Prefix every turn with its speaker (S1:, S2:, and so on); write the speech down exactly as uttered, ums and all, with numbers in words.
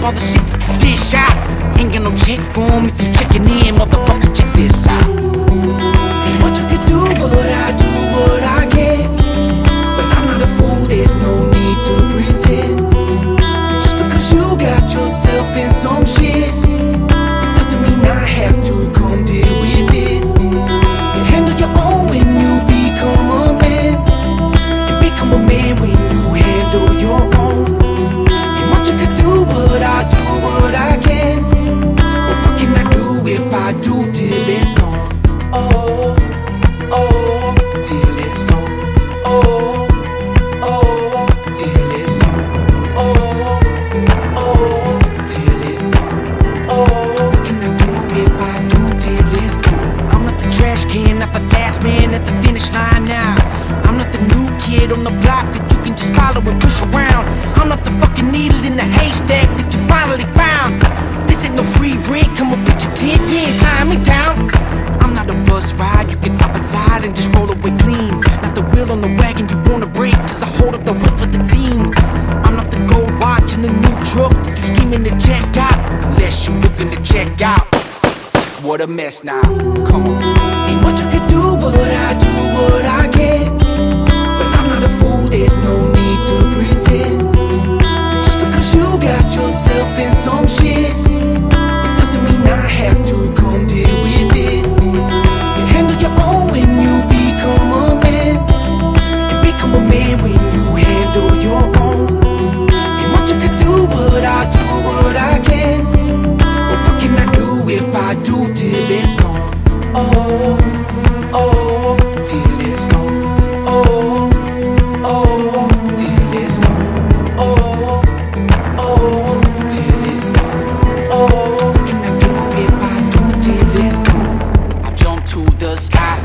S1: all the shit that you dish out. Ain't got no check form if you checking in, motherfucker, check this out. Ain't much I could do, but I do what I can. But I'm not a fool, there's no need to pretend. Just because you got yourself in some shit, it doesn't mean I have to come deal with it. You handle your own when you become a man, and become a man when you handle your own. Ain't much I could do, but I do what I can. But what can I do if I do till it's gone? Oh, oh, till it's gone. Oh, oh, till it's gone. Oh, oh, till it's gone. Oh, what can I do if I do till it's gone? I'm not the trash can, not the last man at the finish line now. I'm not the new kid on the block that you can just follow and push around. I'm not the fucking needle in the haystack that you finally found. This ain't no free rent, come and put your tent, you ain't tying me down. I'm not a bus ride, you can hop inside and just roll away clean. Not the wheel on the wagon you wanna break, cause I hold up the whip for the team. I'm not the gold watch in the new truck that you scheming to check out. Unless you're looking to check out. What a mess now, come on. Ain't much I could do, but I do what I can. But I'm not a fool, there's no need to pretend. Just because you got yourself in some shit,